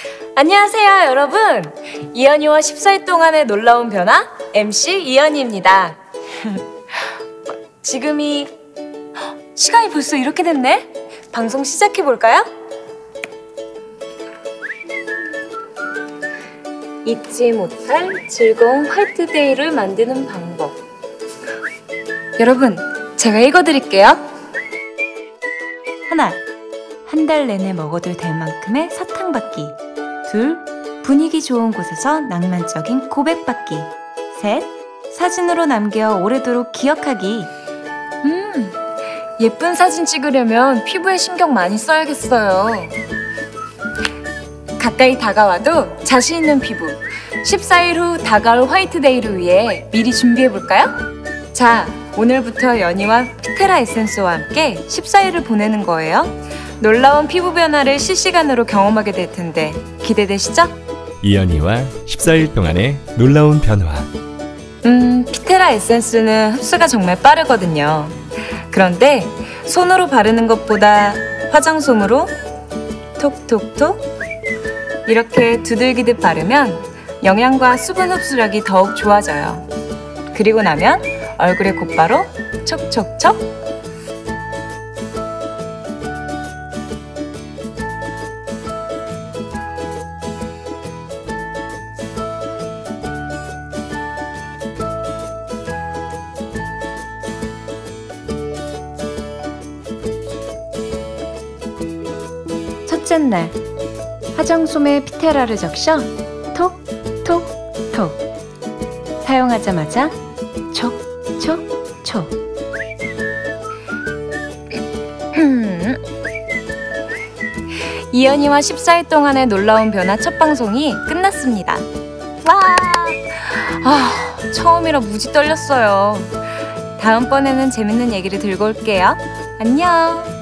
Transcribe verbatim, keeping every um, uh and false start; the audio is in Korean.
안녕하세요, 여러분. 이연이와 십사 일 동안의 놀라운 변화 엠씨 이연이입니다. 지금이 시간이 벌써 이렇게 됐네? 방송 시작해볼까요? 잊지 못할 즐거운 화이트데이를 만드는 방법. 여러분, 제가 읽어드릴게요. 하나, 한 달 내내 먹어도 될 만큼의 사탕 받기. 둘, 분위기 좋은 곳에서 낭만적인 고백 받기. 셋, 사진으로 남겨 오래도록 기억하기. 음, 예쁜 사진 찍으려면 피부에 신경 많이 써야겠어요. 가까이 다가와도 자신 있는 피부. 십사 일 후 다가올 화이트데이를 위해 미리 준비해볼까요? 자, 오늘부터 연이와 피테라 에센스와 함께 십사 일을 보내는 거예요. 놀라운 피부 변화를 실시간으로 경험하게 될 텐데 기대되시죠? 이연이와 십사 일 동안의 놀라운 변화. 음, 피테라 에센스는 흡수가 정말 빠르거든요. 그런데 손으로 바르는 것보다 화장솜으로 톡톡톡 이렇게 두들기듯 바르면 영양과 수분 흡수력이 더욱 좋아져요. 그리고 나면 얼굴에 곧바로 촉촉촉. 첫째 날, 화장솜에 피테라를 적셔 톡, 톡, 톡. 사용하자마자 촉, 촉, 촉. 이연이와 십사 일 동안의 놀라운 변화 첫 방송이 끝났습니다. 와! 아, 처음이라 무지 떨렸어요. 다음번에는 재밌는 얘기를 들고 올게요. 안녕!